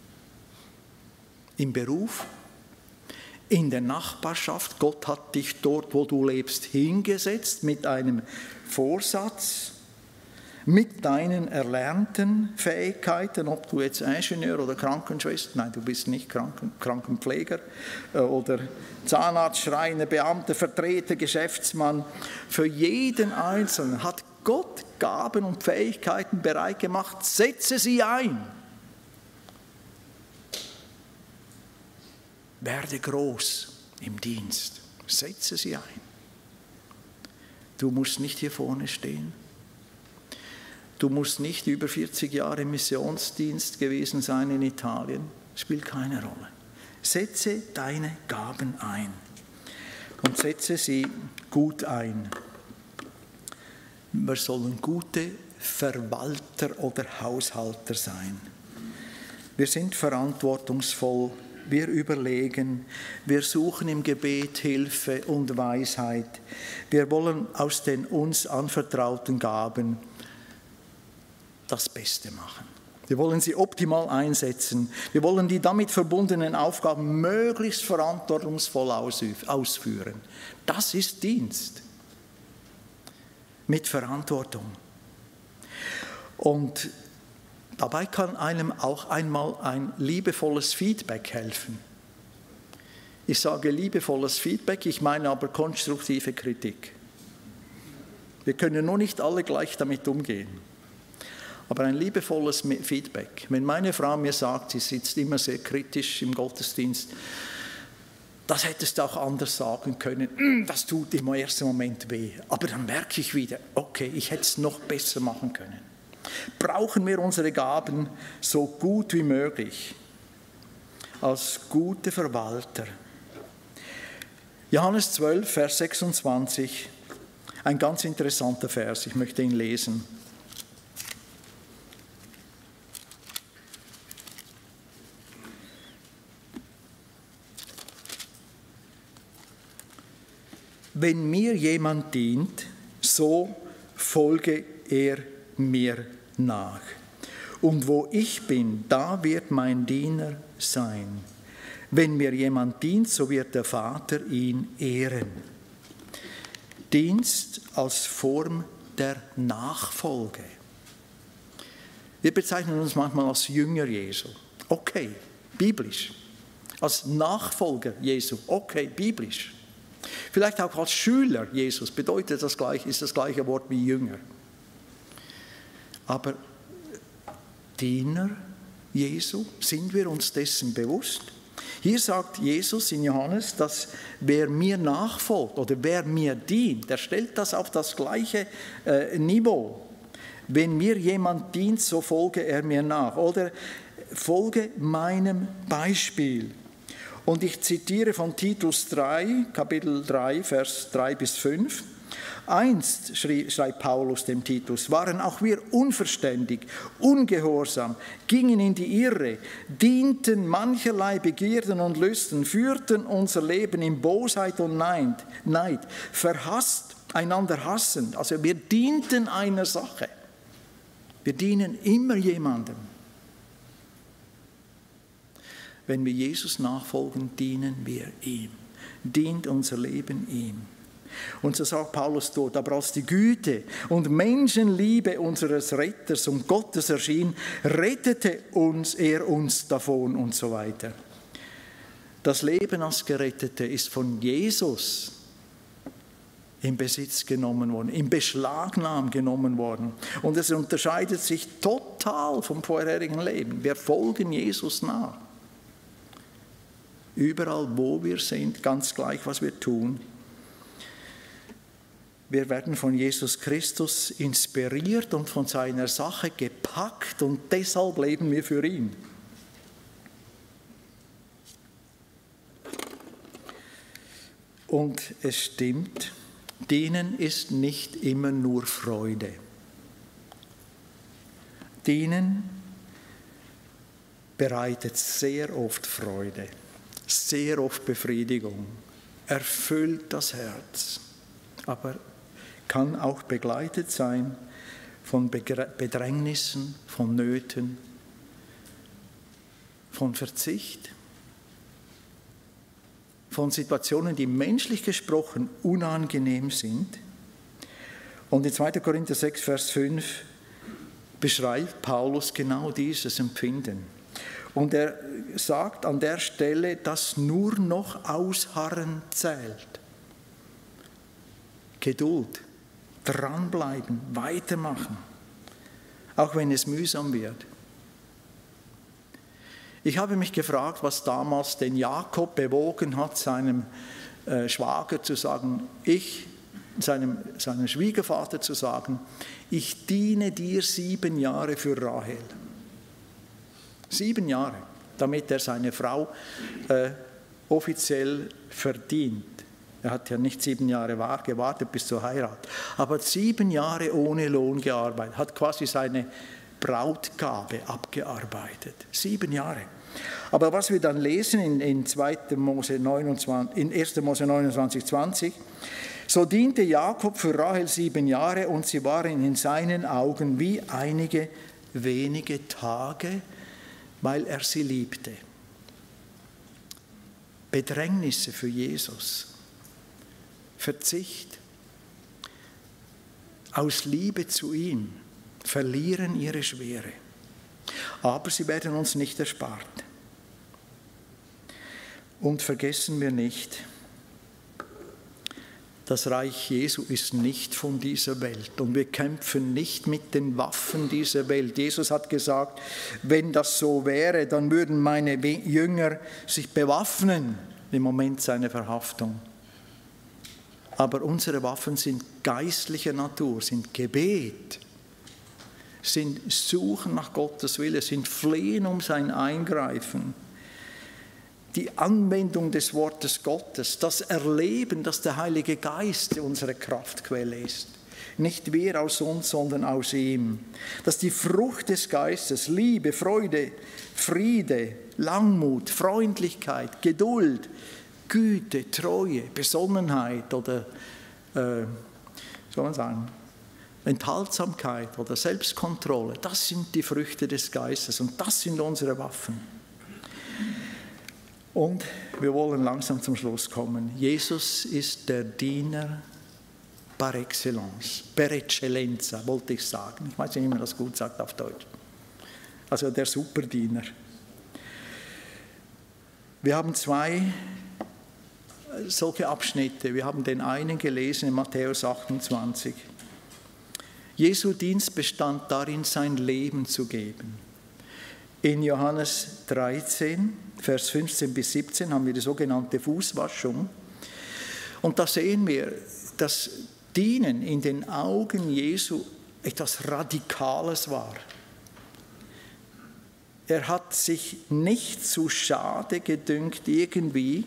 im Beruf, in der Nachbarschaft. Gott hat dich dort, wo du lebst, hingesetzt mit einem Vorsatz, mit deinen erlernten Fähigkeiten, ob du jetzt Ingenieur oder Krankenschwester, nein, du bist nicht Krankenpfleger oder Zahnarzt, Schreiner, Beamter, Vertreter, Geschäftsmann. Für jeden Einzelnen hat Gott Gaben und Fähigkeiten bereit gemacht. Setze sie ein. Werde groß im Dienst. Setze sie ein. Du musst nicht hier vorne stehen. Du musst nicht über 40 Jahre im Missionsdienst gewesen sein in Italien. Spielt keine Rolle. Setze deine Gaben ein und setze sie gut ein. Wir sollen gute Verwalter oder Haushalter sein. Wir sind verantwortungsvoll. Wir überlegen, wir suchen im Gebet Hilfe und Weisheit. Wir wollen aus den uns anvertrauten Gaben das Beste machen. Wir wollen sie optimal einsetzen. Wir wollen die damit verbundenen Aufgaben möglichst verantwortungsvoll ausführen. Das ist Dienst. Mit Verantwortung. Und dabei kann einem auch einmal ein liebevolles Feedback helfen. Ich sage liebevolles Feedback, ich meine aber konstruktive Kritik. Wir können nur nicht alle gleich damit umgehen. Aber ein liebevolles Feedback. Wenn meine Frau mir sagt, sie sitzt immer sehr kritisch im Gottesdienst, Das hättest du auch anders sagen können. Das tut im ersten Moment weh. Aber dann merke ich wieder, okay, ich hätte es noch besser machen können. Brauchen wir unsere Gaben so gut wie möglich, als gute Verwalter. Johannes 12, Vers 26, ein ganz interessanter Vers, ich möchte ihn lesen. Wenn mir jemand dient, so folge er mir nach. Und wo ich bin, da wird mein Diener sein. Wenn mir jemand dient, so wird der Vater ihn ehren. Dienst als Form der Nachfolge. Wir bezeichnen uns manchmal als Jünger Jesu. Okay, biblisch. Als Nachfolger Jesu. Okay, biblisch. Vielleicht auch als Schüler Jesus bedeutet das gleiche, ist das gleiche Wort wie Jünger. Aber Diener Jesu, sind wir uns dessen bewusst? Hier sagt Jesus in Johannes, dass wer mir nachfolgt oder wer mir dient, der stellt das auf das gleiche Niveau. Wenn mir jemand dient, so folge er mir nach oder folge meinem Beispiel. Und ich zitiere von Titus 3, Kapitel 3, Vers 3 bis 5. Einst, schreibt Paulus dem Titus, waren auch wir unverständig, ungehorsam, gingen in die Irre, dienten mancherlei Begierden und Lüsten, führten unser Leben in Bosheit und Neid, verhasst, einander hassend. Also wir dienten einer Sache. Wir dienen immer jemandem. Wenn wir Jesus nachfolgen, dienen wir ihm. Dient unser Leben ihm. Und so sagt Paulus dort, aber als die Güte und Menschenliebe unseres Retters und Gottes erschien, rettete er uns davon und so weiter. Das Leben als Gerettete ist von Jesus in Besitz genommen worden, in Beschlagnahme genommen worden. Und es unterscheidet sich total vom vorherigen Leben. Wir folgen Jesus nach. Überall, wo wir sind, ganz gleich, was wir tun. Wir werden von Jesus Christus inspiriert und von seiner Sache gepackt und deshalb leben wir für ihn. Und es stimmt, dienen ist nicht immer nur Freude. Dienen bereitet sehr oft Freude. Sehr oft Befriedigung, erfüllt das Herz, aber kann auch begleitet sein von Bedrängnissen, von Nöten, von Verzicht, von Situationen, die menschlich gesprochen unangenehm sind. Und in 2. Korinther 6, Vers 5 beschreibt Paulus genau dieses Empfinden. Und er sagt an der Stelle, dass nur noch Ausharren zählt. Geduld, dranbleiben, weitermachen, auch wenn es mühsam wird. Ich habe mich gefragt, was damals den Jakob bewogen hat, seinem Schwager zu sagen, seinem Schwiegervater zu sagen, ich diene dir 7 Jahre für Rahel. 7 Jahre, damit er seine Frau offiziell verdient. Er hat ja nicht 7 Jahre gewartet bis zur Heirat, aber 7 Jahre ohne Lohn gearbeitet, hat quasi seine Brautgabe abgearbeitet. 7 Jahre. Aber was wir dann lesen in 1. Mose 29, 20, so diente Jakob für Rahel 7 Jahre und sie waren in seinen Augen wie einige wenige Tage, weil er sie liebte. Bedrängnisse für Jesus, Verzicht, aus Liebe zu ihm, verlieren ihre Schwere. Aber sie werden uns nicht erspart. Und vergessen wir nicht, das Reich Jesu ist nicht von dieser Welt und wir kämpfen nicht mit den Waffen dieser Welt. Jesus hat gesagt, wenn das so wäre, dann würden meine Jünger sich bewaffnen im Moment seiner Verhaftung. Aber unsere Waffen sind geistlicher Natur, sind Gebet, sind Suchen nach Gottes Wille, sind Flehen um sein Eingreifen. Die Anwendung des Wortes Gottes, das Erleben, dass der Heilige Geist unsere Kraftquelle ist. Nicht wir aus uns, sondern aus ihm. Dass die Frucht des Geistes, Liebe, Freude, Friede, Langmut, Freundlichkeit, Geduld, Güte, Treue, Besonnenheit oder soll man sagen, Enthaltsamkeit oder Selbstkontrolle, das sind die Früchte des Geistes und das sind unsere Waffen. Und wir wollen langsam zum Schluss kommen. Jesus ist der Diener par excellence, per eccellenza, wollte ich sagen. Ich weiß nicht, wie man das gut sagt auf Deutsch. Also der Superdiener. Wir haben zwei solche Abschnitte. Wir haben den einen gelesen in Matthäus 28. Jesu Dienst bestand darin, sein Leben zu geben. In Johannes 13, Vers 15 bis 17 haben wir die sogenannte Fußwaschung. Und da sehen wir, dass Dienen in den Augen Jesu etwas Radikales war. Er hat sich nicht zu schade gedünkt, irgendwie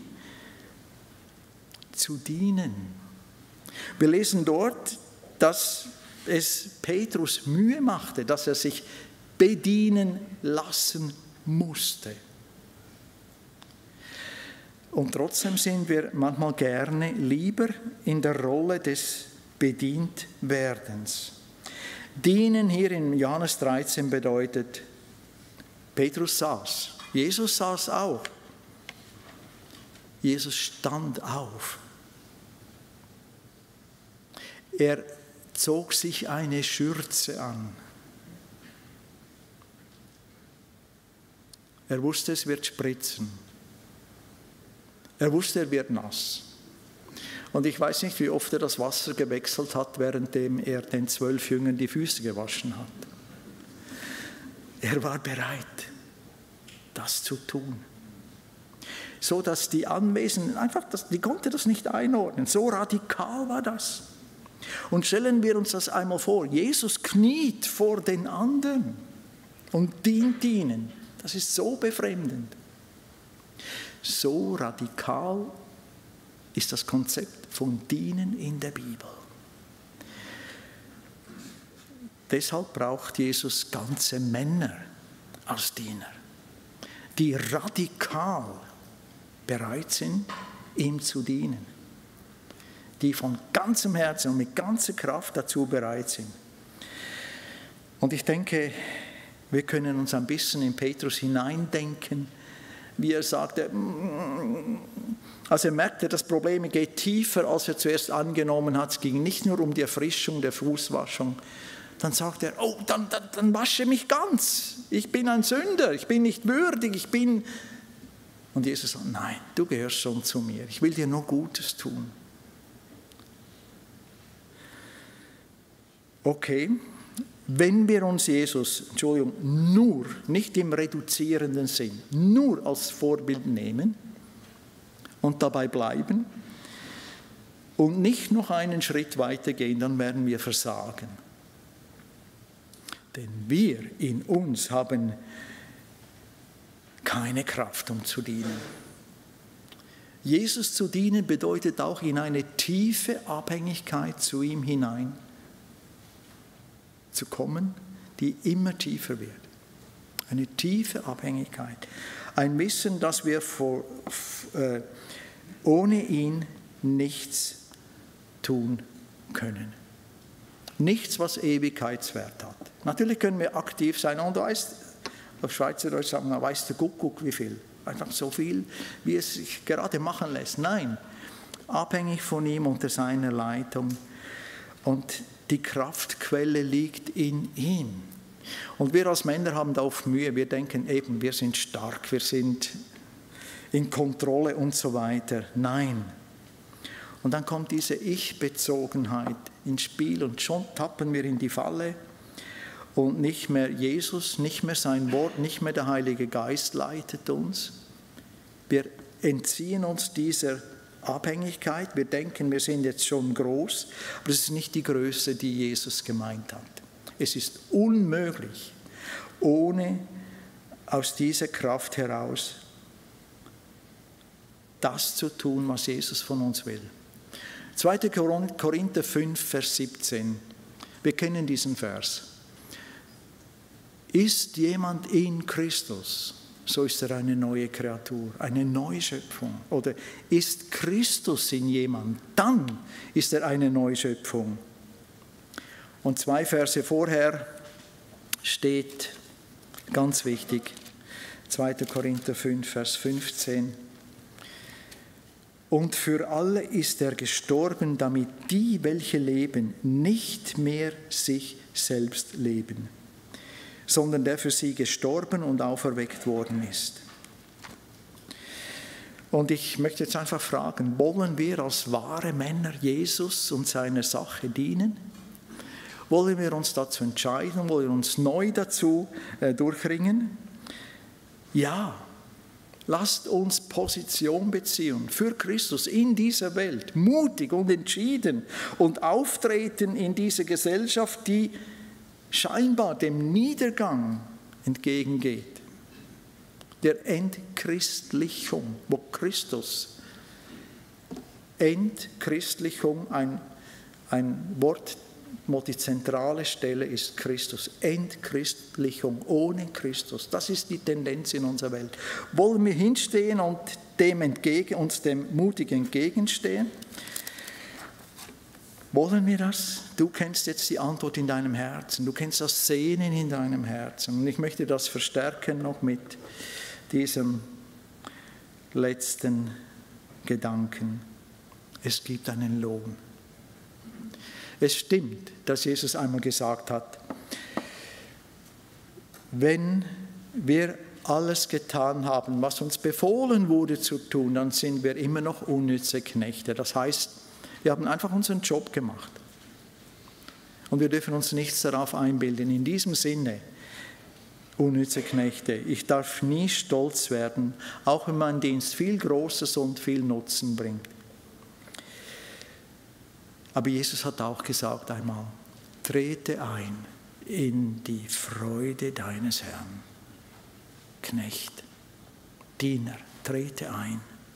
zu dienen. Wir lesen dort, dass es Petrus Mühe machte, dass er sich bedienen lassen musste. Und trotzdem sind wir manchmal gerne lieber in der Rolle des Bedientwerdens. Dienen hier in Johannes 13 bedeutet, Petrus saß, Jesus saß auch. Jesus stand auf. Er zog sich eine Schürze an. Er wusste, es wird spritzen. Er wusste, er wird nass. Und ich weiß nicht, wie oft er das Wasser gewechselt hat, währenddem er den 12 Jüngern die Füße gewaschen hat. Er war bereit, das zu tun. So dass die Anwesenden einfach, die konnten das nicht einordnen. So radikal war das. Und stellen wir uns das einmal vor. Jesus kniet vor den anderen und dient ihnen. Das ist so befremdend. So radikal ist das Konzept von Dienen in der Bibel. Deshalb braucht Jesus ganze Männer als Diener, die radikal bereit sind, ihm zu dienen, die von ganzem Herzen und mit ganzer Kraft dazu bereit sind. Und ich denke, wir können uns ein bisschen in Petrus hineindenken, wie er sagte, als er merkte, das Problem geht tiefer, als er zuerst angenommen hat. Es ging nicht nur um die Erfrischung der Fußwaschung. Dann sagt er, oh, dann wasche mich ganz. Ich bin ein Sünder, ich bin nicht würdig, Und Jesus sagt, nein, du gehörst schon zu mir. Ich will dir nur Gutes tun. Okay, wenn wir uns Jesus, nur, nicht im reduzierenden Sinn, nur als Vorbild nehmen und dabei bleiben und nicht noch einen Schritt weiter gehen, dann werden wir versagen. Denn wir in uns haben keine Kraft, um zu dienen. Jesus zu dienen bedeutet auch in eine tiefe Abhängigkeit zu ihm hinein zu kommen, die immer tiefer wird. Eine tiefe Abhängigkeit. Ein Wissen, dass wir ohne ihn nichts tun können. Nichts, was Ewigkeitswert hat. Natürlich können wir aktiv sein. Und du weißt, auf Schweizerdeutsch sagen wir, weißt du Kuckuck wie viel? Einfach so viel, wie es sich gerade machen lässt. Nein, abhängig von ihm unter seiner Leitung. Und die Kraftquelle liegt in ihm. Und wir als Männer haben da oft Mühe. Wir denken eben, wir sind stark, wir sind in Kontrolle und so weiter. Nein. Und dann kommt diese Ich-Bezogenheit ins Spiel und schon tappen wir in die Falle und nicht mehr Jesus, nicht mehr sein Wort, nicht mehr der Heilige Geist leitet uns. Wir entziehen uns dieser Abhängigkeit. Wir denken, wir sind jetzt schon groß, aber es ist nicht die Größe, die Jesus gemeint hat. Es ist unmöglich, ohne aus dieser Kraft heraus das zu tun, was Jesus von uns will. 2. Korinther 5, Vers 17. Wir kennen diesen Vers. Ist jemand in Christus, so ist er eine neue Kreatur, eine Neuschöpfung. Oder ist Christus in jemand, dann ist er eine Neuschöpfung. Und 2 Verse vorher steht, ganz wichtig, 2. Korinther 5, Vers 15. Und für alle ist er gestorben, damit die, welche leben, nicht mehr sich selbst leben, sondern der für sie gestorben und auferweckt worden ist. Und ich möchte jetzt einfach fragen, wollen wir als wahre Männer Jesus und seiner Sache dienen? Wollen wir uns dazu entscheiden? Wollen wir uns neu dazu durchringen? Ja. Lasst uns Position beziehen für Christus in dieser Welt, mutig und entschieden und auftreten in dieser Gesellschaft, die scheinbar dem Niedergang entgegengeht, der Entchristlichung, wo Christus, Entchristlichung, ein Wort, wo die zentrale Stelle ist Christus. Entchristlichung, ohne Christus. Das ist die Tendenz in unserer Welt. Wollen wir hinstehen und uns dem mutig entgegenstehen? Wollen wir das? Du kennst jetzt die Antwort in deinem Herzen. Du kennst das Sehnen in deinem Herzen. Und ich möchte das verstärken noch mit diesem letzten Gedanken. Es gibt einen Lohn. Es stimmt, dass Jesus einmal gesagt hat, wenn wir alles getan haben, was uns befohlen wurde zu tun, dann sind wir immer noch unnütze Knechte. Das heißt, wir haben einfach unseren Job gemacht. Und wir dürfen uns nichts darauf einbilden. In diesem Sinne, unnütze Knechte, ich darf nie stolz werden, auch wenn mein Dienst viel Großes und viel Nutzen bringt. Aber Jesus hat auch gesagt einmal, trete ein in die Freude deines Herrn. Knecht, Diener, trete ein.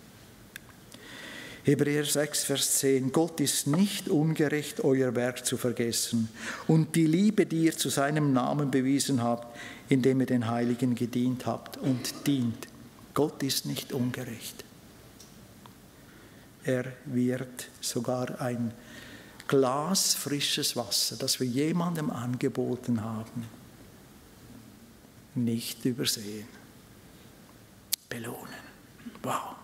Hebräer 6, Vers 10, Gott ist nicht ungerecht, euer Werk zu vergessen und die Liebe, die ihr zu seinem Namen bewiesen habt, indem ihr den Heiligen gedient habt und dient. Gott ist nicht ungerecht. Er wird sogar ein Glas frisches Wasser, das wir jemandem angeboten haben, nicht übersehen. Belohnen. Wow.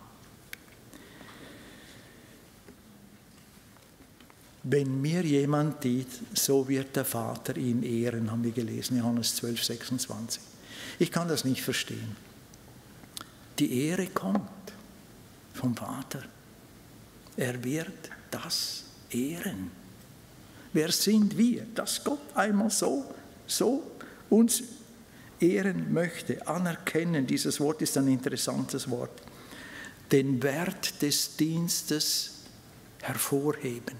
Wenn mir jemand dient, so wird der Vater ihn ehren, haben wir gelesen, Johannes 12, 26. Ich kann das nicht verstehen. Die Ehre kommt vom Vater. Er wird das ehren. Wer sind wir, dass Gott einmal so uns ehren möchte, anerkennen? Dieses Wort ist ein interessantes Wort. Den Wert des Dienstes hervorheben.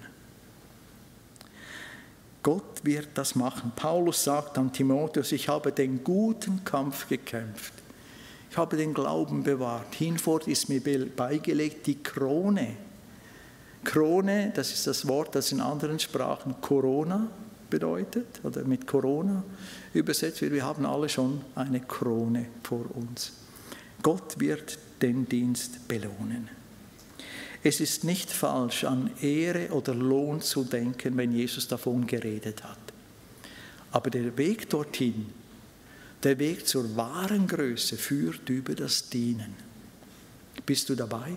Gott wird das machen. Paulus sagt an Timotheus, ich habe den guten Kampf gekämpft. Ich habe den Glauben bewahrt. Hinfort ist mir beigelegt die Krone. Krone, das ist das Wort, das in anderen Sprachen Corona bedeutet, oder mit Corona übersetzt wird. Wir haben alle schon eine Krone vor uns. Gott wird den Dienst belohnen. Es ist nicht falsch, an Ehre oder Lohn zu denken, wenn Jesus davon geredet hat. Aber der Weg dorthin, der Weg zur wahren Größe führt über das Dienen. Bist du dabei?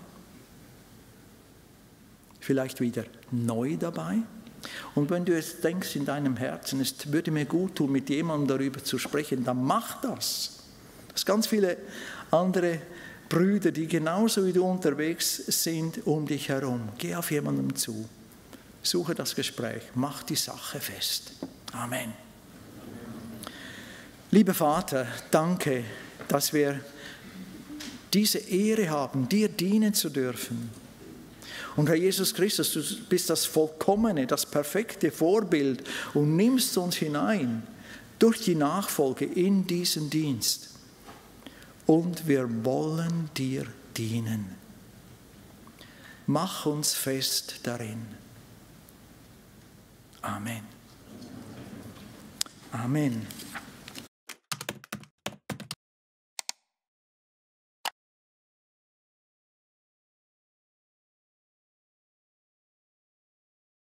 Vielleicht wieder neu dabei? Und wenn du jetzt denkst in deinem Herzen, es würde mir gut tun, mit jemandem darüber zu sprechen, dann mach das. Es gibt ganz viele andere Brüder, die genauso wie du unterwegs sind um dich herum. Geh auf jemanden zu, suche das Gespräch, mach die Sache fest. Amen. Lieber Vater, danke, dass wir diese Ehre haben, dir dienen zu dürfen. Und Herr Jesus Christus, du bist das vollkommene, das perfekte Vorbild und nimmst uns hinein durch die Nachfolge in diesen Dienst. Und wir wollen dir dienen. Mach uns fest darin. Amen. Amen.